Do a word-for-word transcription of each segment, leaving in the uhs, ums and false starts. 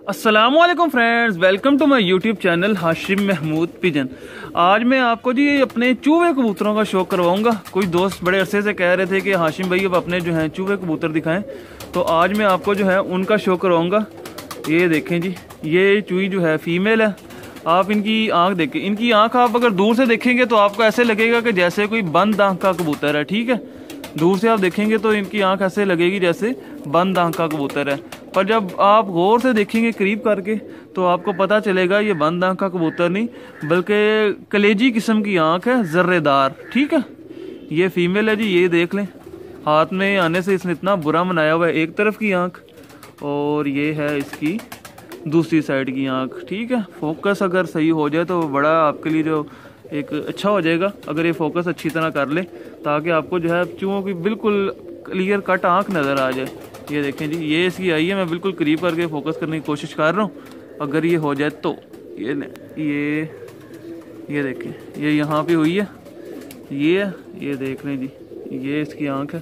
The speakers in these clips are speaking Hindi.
अस्सलामुअलैकुम friends, welcome to my YouTube channel Hashim Mahmood pigeon. आज मैं आपको जी अपने चूहे कबूतरों का शौक करवाऊंगा। कोई दोस्त बड़े अरसे से कह रहे थे कि हाशिम भाई अब अपने जो हैं चूहे कबूतर दिखाएं, तो आज मैं आपको जो है उनका शौक करवाऊंगा। ये देखें जी, ये चूही जो है फीमेल है। आप इनकी आँख देखें, इनकी आँख आप अगर दूर से देखेंगे तो आपको ऐसे लगेगा कि जैसे कोई बंद आँख का कबूतर है। ठीक है, दूर से आप देखेंगे तो इनकी आँख ऐसे लगेगी जैसे बंद आँख का कबूतर है, पर जब आप गौर से देखेंगे करीब करके तो आपको पता चलेगा ये बंद आँख का कबूतर नहीं बल्कि कलेजी किस्म की आँख है, जर्रेदार। ठीक है, ये फीमेल है जी। ये देख लें, हाथ में आने से इसने इतना बुरा बनाया हुआ है एक तरफ की आँख, और ये है इसकी दूसरी साइड की आँख। ठीक है, फोकस अगर सही हो जाए तो बड़ा आपके लिए जो एक अच्छा हो जाएगा, अगर ये फोकस अच्छी तरह कर ले, ताकि आपको जो है चूहों की बिल्कुल क्लियर कट आँख नज़र आ जाए। ये देखें जी, ये इसकी आई है। मैं बिल्कुल करीब करके फोकस करने की कोशिश कर रहा हूँ, अगर ये हो जाए तो। ये ये ये देखें, ये यहाँ पे हुई है, ये है, ये देख लें जी, ये इसकी आँख है।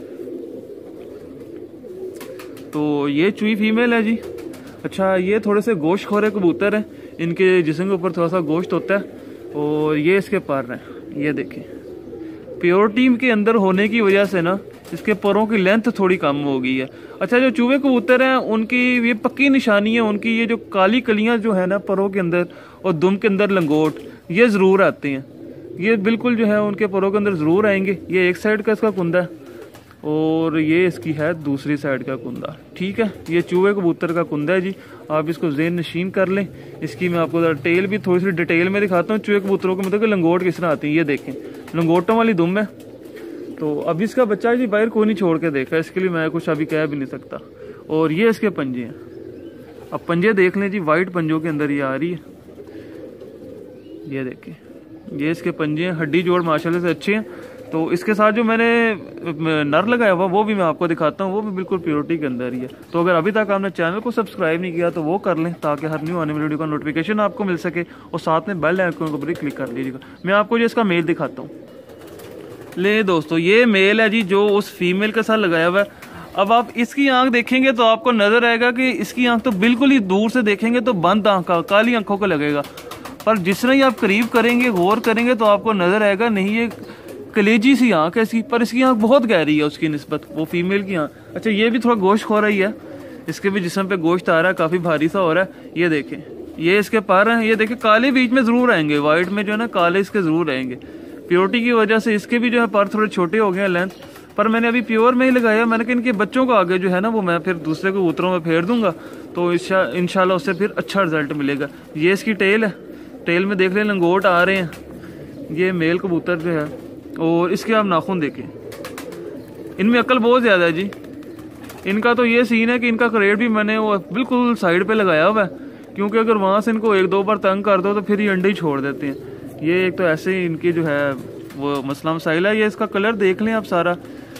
तो ये चूही फीमेल है जी। अच्छा, ये थोड़े से गोश्त खोरे कबूतर हैं, इनके जिस्म के ऊपर थोड़ा सा गोश्त होता है, और ये इसके पर हैं। ये देखें, प्योरिटी के अंदर होने की वजह से ना इसके परों की लेंथ थोड़ी कम हो गई है। अच्छा, जो चूहे कबूतर हैं उनकी ये पक्की निशानी है, उनकी ये जो काली कलियां जो है ना परों के अंदर और दुम के अंदर लंगोट, ये ज़रूर आते हैं। ये बिल्कुल जो है उनके परों के अंदर ज़रूर आएंगे। ये एक साइड का इसका कुंदा है और ये इसकी है दूसरी साइड का कुंदा। ठीक है, ये चूहे कबूतर का कुंदा है जी। आप इसको ज़हन नशीन कर लें। इसकी मैं आपको टेल भी थोड़ी सी डिटेल में दिखाता हूँ। चूहे कबूतरों के मतलब कि लंगोट किस तरह आती है। ये देखें, लंगोटों वाली दुम है। तो अब इसका बच्चा जी बाहर कोई नहीं छोड़ के देखा, इसके लिए मैं कुछ अभी कह भी नहीं सकता। और ये इसके पंजे हैं। अब पंजे देख लें जी, वाइट पंजों के अंदर ये आ रही है। ये देखें, ये इसके पंजे हैं, हड्डी जोड़ माशाल्लाह से अच्छे हैं। तो इसके साथ जो मैंने नर लगाया हुआ वो भी मैं आपको दिखाता हूँ, वो भी बिल्कुल प्योरिटी के अंदर ही है। तो अगर अभी तक आपने चैनल को सब्सक्राइब नहीं किया तो वो कर लें, ताकि हर न्यू आने वाली वीडियो का नोटिफिकेशन आपको मिल सके, और साथ में बेल आइकन को भी क्लिक कर लीजिएगा। मैं आपको जो इसका मेल दिखाता हूँ। ले दोस्तों, ये मेल है जी जो उस फीमेल के साथ लगाया हुआ है। अब आप इसकी आंख देखेंगे तो आपको नजर आएगा कि इसकी आंख तो बिल्कुल ही दूर से देखेंगे तो बंद आंख का, काली आंखों का लगेगा, पर जिस तरह ही आप करीब करेंगे, गौर करेंगे तो आपको नजर आएगा नहीं ये कलेजी सी आंख है इसकी, पर इसकी आंख बहुत गहरी है उसकी निस्बत, वो फीमेल की आंख। अच्छा, ये भी थोड़ा गोश्त खो रही है, इसके भी जिस्म पे गोश्त आ रहा है, काफी भारी सा हो रहा है। ये देखें, ये इसके पर हैं। ये देखें, काले बीच में जरूर आएंगे, व्हाइट में जो है ना काले इसके जरूर आएंगे। प्योरिटी की वजह से इसके भी जो है पर थोड़े छोटे हो गए हैं लेंथ, पर मैंने अभी प्योर में ही लगाया। मैंने कहा इनके बच्चों को आगे जो है ना वो मैं फिर दूसरे कबूतरों में फेर दूंगा, तो इंशाल्लाह उससे फिर अच्छा रिजल्ट मिलेगा। ये इसकी टेल है, टेल में देख लें लंगोट आ रहे हैं। ये मेल कबूतर जो है, और इसके आप नाखून देखें, इनमें अकल बहुत ज़्यादा है जी। इनका तो ये सीन है कि इनका करेट भी मैंने वो बिल्कुल साइड पर लगाया हुआ है, क्योंकि अगर वहाँ से इनको एक दो बार तंग कर दो तो फिर ये अंडे ही छोड़ देते हैं। ये एक तो ऐसे ही इनकी जो है वो मसला मसाइल है। ये इसका कलर देख लें आप सारा,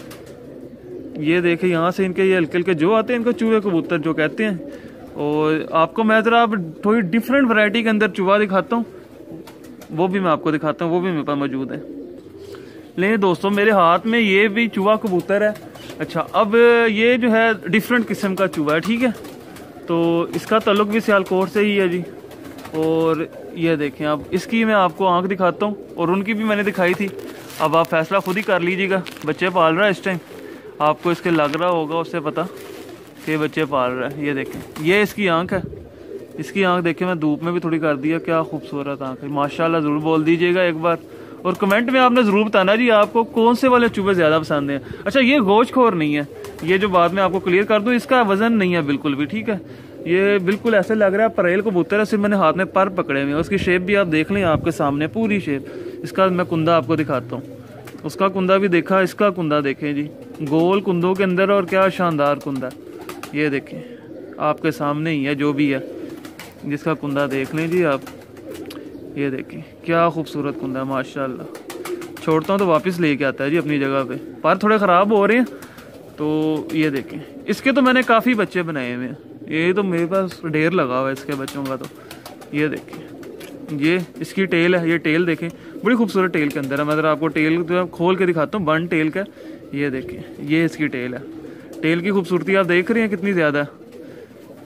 ये देखें यहाँ से इनके ये हल्के हल्के जो आते हैं, इनको चूहे कबूतर जो कहते हैं। और आपको मैं ज़रा अब थोड़ी डिफरेंट वैरायटी के अंदर चूहा दिखाता हूँ, वो भी मैं आपको दिखाता हूँ, वो भी मेरे पास मौजूद है। लेकिन दोस्तों, मेरे हाथ में ये भी चूहा कबूतर है। अच्छा, अब ये जो है डिफरेंट किस्म का चूहा है। ठीक है, तो इसका ताल्लुक भी सियालकोट से ही है जी। और ये देखें, अब इसकी मैं आपको आंख दिखाता हूँ, और उनकी भी मैंने दिखाई थी। अब आप फैसला खुद ही कर लीजिएगा। बच्चे पाल रहा है इस टाइम, आपको इसके लग रहा होगा उससे पता कि बच्चे पाल रहा है। ये देखें, ये इसकी आंख है। इसकी आंख देखें, मैं धूप में भी थोड़ी कर दिया, क्या खूबसूरत आंख है माशाल्लाह। ज़रूर बोल दीजिएगा एक बार, और कमेंट में आपने ज़रूर बताना जी आपको कौन से वाले चूहे ज़्यादा पसंद हैं। अच्छा, ये गोश्तखोर नहीं है, ये जो बाद में आपको क्लियर कर दूँ, इसका वजन नहीं है बिल्कुल भी। ठीक है, ये बिल्कुल ऐसे लग रहा है परेल कबूतर है, सिर्फ मैंने हाथ में पर पकड़े हुए हैं। उसकी शेप भी आप देख लें आपके सामने, पूरी शेप। इसका मैं कुंदा आपको दिखाता हूँ, उसका कुंदा भी देखा, इसका कुंदा देखें जी, गोल कुंदों के अंदर, और क्या शानदार कुंदा। ये देखें, आपके सामने ही है जो भी है, जिसका कुंदा देख लें जी आप। ये देखें, क्या खूबसूरत कुंदा है माशाल्लाह। छोड़ता हूँ तो वापस लेके आता है जी अपनी जगह पे, पर थोड़े ख़राब हो रहे हैं। तो ये देखें, इसके तो मैंने काफ़ी बच्चे बनाए हुए हैं, ये तो मेरे पास ढेर लगा हुआ है इसके बच्चों का। तो ये देखें, ये इसकी टेल है। ये टेल देखें, बड़ी खूबसूरत टेल के अंदर है। मैं आपको टेल तो खोल के दिखाता हूँ, वन टेल का। ये देखें, ये इसकी टेल है। टेल की खूबसूरती आप देख रहे हैं कितनी ज़्यादा है।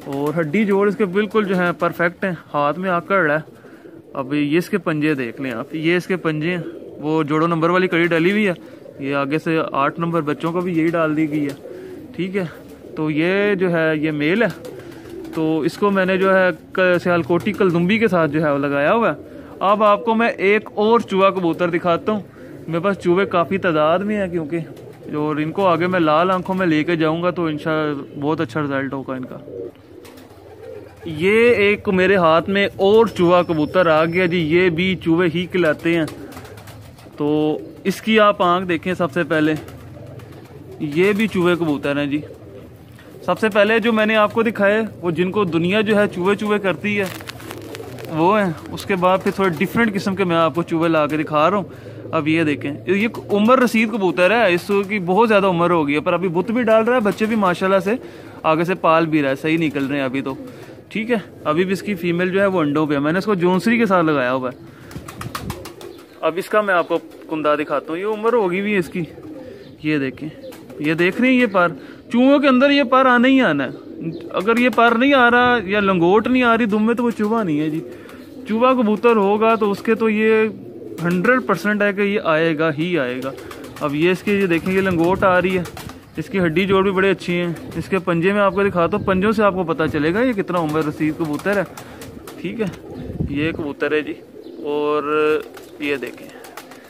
और हड्डी जोड़ इसके बिल्कुल जो है परफेक्ट हैं, हाथ में आकर रहा है। अब ये इसके पंजे देख लें आप, ये इसके पंजे हैं, वो जोड़ो नंबर वाली कड़ी डाली हुई है, ये आगे से आठ नंबर बच्चों को भी यही डाल दी गई है। ठीक है, तो ये जो है ये मेल है, तो इसको मैंने जो है सियालकोटी कलदुम्बी के साथ जो है वो लगाया हुआ है। अब आपको मैं एक और चूहा कबूतर दिखाता हूँ। मेरे पास चूहे काफ़ी तादाद में है, क्योंकि और इनको आगे मैं लाल आंखों में लेके जाऊंगा तो इंशाल्लाह बहुत अच्छा रिजल्ट होगा इनका। ये एक मेरे हाथ में और चूहा कबूतर आ गया जी, ये भी चूहे ही खिलाते हैं। तो इसकी आप आंख देखें। सबसे पहले ये भी चूहे कबूतर हैं जी। सबसे पहले जो मैंने आपको दिखाए वो जिनको दुनिया जो है चूहे चूहे करती है वो हैं। उसके बाद फिर थोड़े डिफरेंट किस्म के मैं आपको चूहे ला के दिखा रहा हूँ। अब ये देखें, ये उम्र रसीद कबूतर है, इसकी बहुत ज़्यादा उम्र हो गई है, पर अभी बुत भी डाल रहा है, बच्चे भी माशाल्लाह से आगे से पाल भी रहा है, सही निकल रहे हैं अभी तो। ठीक है, अभी भी इसकी फीमेल जो है वो अंडों पे है, मैंने इसको जोंसरी के साथ लगाया हुआ है। अब इसका मैं आपको कुंदा दिखाता हूँ, ये उम्र होगी भी इसकी। ये देखें, ये देख रहे हैं ये पार, चूहों के अंदर ये पार आना ही आना है। अगर ये पार नहीं आ रहा या लंगोट नहीं आ रही दुम में तो वो चूहा नहीं है जी। चूहा कबूतर होगा तो उसके तो ये हंड्रेड परसेंट है कि ये आएगा ही आएगा। अब ये इसके ये देखें, ये लंगोट आ रही है, इसकी हड्डी जोड़ भी बड़ी अच्छी हैं। इसके पंजे में आपको दिखाता हूँ, पंजों से आपको पता चलेगा ये कितना उम्र रसीद कबूतर है। ठीक है, ये कबूतर है जी। और ये देखें,